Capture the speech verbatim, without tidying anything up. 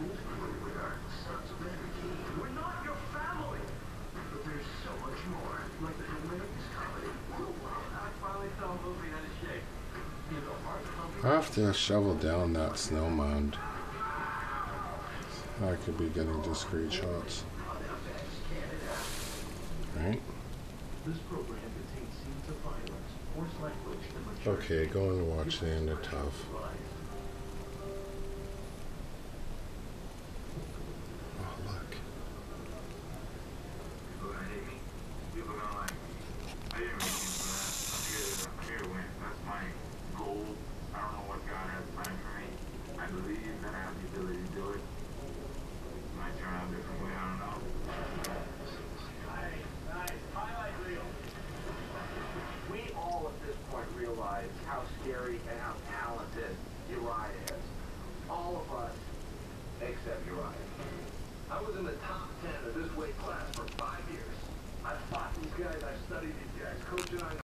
I have to shovel down that snow mound. I could be getting discrete shots. Right? Okay, go and watch the end of Tough. Oh, look. How scary and how talented Uriah is. All of us, except Uriah. I was in the top ten of this weight class for five years. I've fought these guys, I've studied these guys, coaching on